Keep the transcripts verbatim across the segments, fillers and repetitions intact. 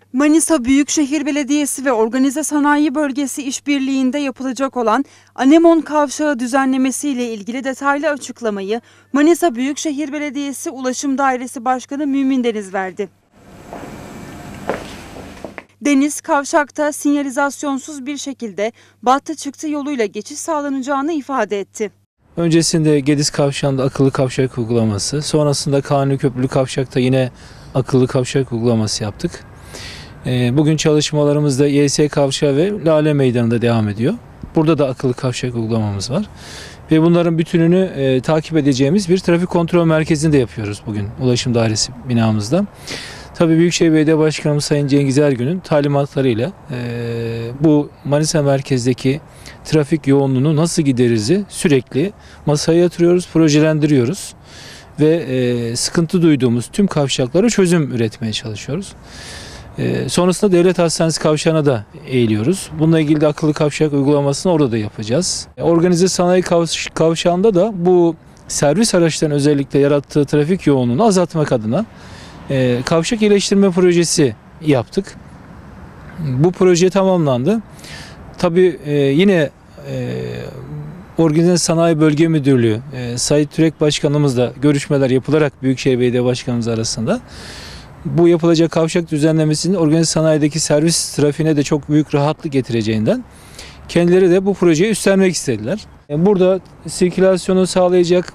Manisa Büyükşehir Belediyesi ve Organize Sanayi Bölgesi işbirliğinde yapılacak olan Anemon Kavşağı düzenlemesi ile ilgili detaylı açıklamayı Manisa Büyükşehir Belediyesi Ulaşım Dairesi Başkanı Mümin Deniz verdi. Deniz, kavşakta sinyalizasyonsuz bir şekilde battı çıktı yoluyla geçiş sağlanacağını ifade etti. Öncesinde Gediz Kavşağı'nda akıllı kavşak uygulaması, sonrasında Kanuni Köprülü Kavşak'ta yine akıllı kavşak uygulaması yaptık. Bugün çalışmalarımız da Y S Kavşağı ve Lale Meydanı'nda devam ediyor. Burada da akıllı kavşak uygulamamız var. Ve bunların bütününü e, takip edeceğimiz bir trafik kontrol merkezinde yapıyoruz bugün Ulaşım Dairesi binamızda. Tabii Büyükşehir Belediye Başkanımız Sayın Cengiz Ergün'ün talimatlarıyla e, bu Manisa merkezdeki trafik yoğunluğunu nasıl gideririzi sürekli masaya yatırıyoruz, projelendiriyoruz. Ve e, sıkıntı duyduğumuz tüm kavşaklara çözüm üretmeye çalışıyoruz. E, sonrasında Devlet Hastanesi kavşağına da eğiliyoruz. Bununla ilgili de akıllı kavşak uygulamasını orada da yapacağız. E, Organize Sanayi kav- Kavşağı'nda da bu servis araçlarının özellikle yarattığı trafik yoğunluğunu azaltmak adına e, kavşak iyileştirme projesi yaptık. Bu proje tamamlandı. Tabii e, yine e, Organize Sanayi Bölge Müdürlüğü, e, Sayın Türek Başkanımızla görüşmeler yapılarak Büyükşehir Belediye Başkanımız arasında bu yapılacak kavşak düzenlemesinin organize sanayideki servis trafiğine de çok büyük rahatlık getireceğinden kendileri de bu projeyi üstlenmek istediler. Burada sirkülasyonu sağlayacak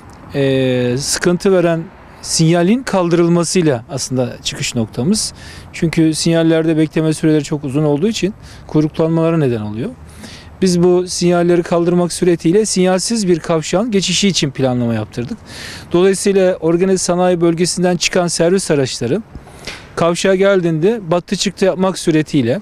e, sıkıntı veren sinyalin kaldırılmasıyla aslında çıkış noktamız. Çünkü sinyallerde bekleme süreleri çok uzun olduğu için kuyruklanmalara neden oluyor. Biz bu sinyalleri kaldırmak suretiyle sinyalsiz bir kavşağın geçişi için planlama yaptırdık. Dolayısıyla organize sanayi bölgesinden çıkan servis araçları kavşağa geldiğinde battı çıktı yapmak suretiyle,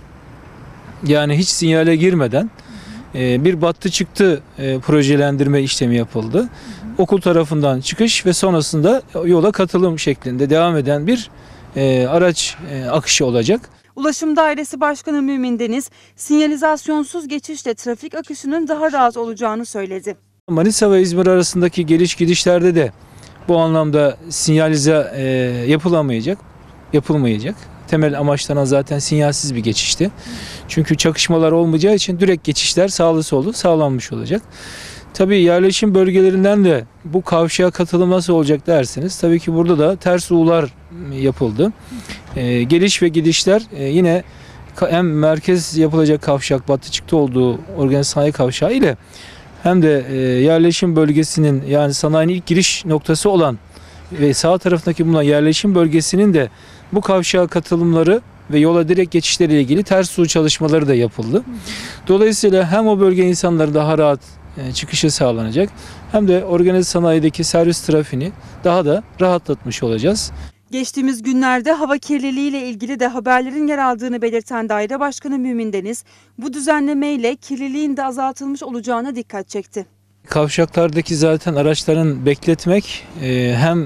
yani hiç sinyale girmeden bir battı çıktı projelendirme işlemi yapıldı. Okul tarafından çıkış ve sonrasında yola katılım şeklinde devam eden bir araç akışı olacak. Ulaşım Dairesi Başkanı Mümin Deniz, sinyalizasyonsuz geçişle trafik akışının daha rahat olacağını söyledi. Manisa ve İzmir arasındaki geliş gidişlerde de bu anlamda sinyalize e, yapılamayacak, yapılmayacak. Temel amaçlanan zaten sinyalsiz bir geçişti. Çünkü çakışmalar olmayacağı için direkt geçişler sağlı sollu sağlanmış olacak. Tabii yerleşim bölgelerinden de bu kavşağa katılım nasıl olacak derseniz, tabii ki burada da ters U'lar yapıldı. Ee, geliş ve gidişler e, yine hem merkez yapılacak kavşak battı çıktı olduğu organize sanayi kavşağı ile hem de e, yerleşim bölgesinin, yani sanayinin ilk giriş noktası olan ve sağ tarafındaki bulunan yerleşim bölgesinin de bu kavşağa katılımları ve yola direkt geçişleriyle ilgili ters U çalışmaları da yapıldı. Dolayısıyla hem o bölge insanları daha rahat çıkışı sağlanacak, hem de organize sanayideki servis trafiğini daha da rahatlatmış olacağız. Geçtiğimiz günlerde hava kirliliği ile ilgili de haberlerin yer aldığını belirten Daire Başkanı Mümin Deniz, bu düzenlemeyle kirliliğin de azaltılmış olacağına dikkat çekti. Kavşaklardaki zaten araçların bekletmek hem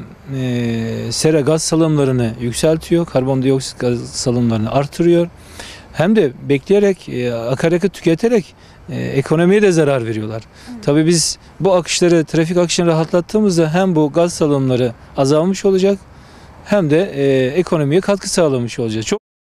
sera gaz salımlarını yükseltiyor, karbondioksit gaz salımlarını artırıyor. Hem de bekleyerek, akaryakıt tüketerek ekonomiye de zarar veriyorlar. Evet. Tabii biz bu akışları, trafik akışını rahatlattığımızda hem bu gaz salımları azalmış olacak, hem de ekonomiye katkı sağlamış olacağız. Çok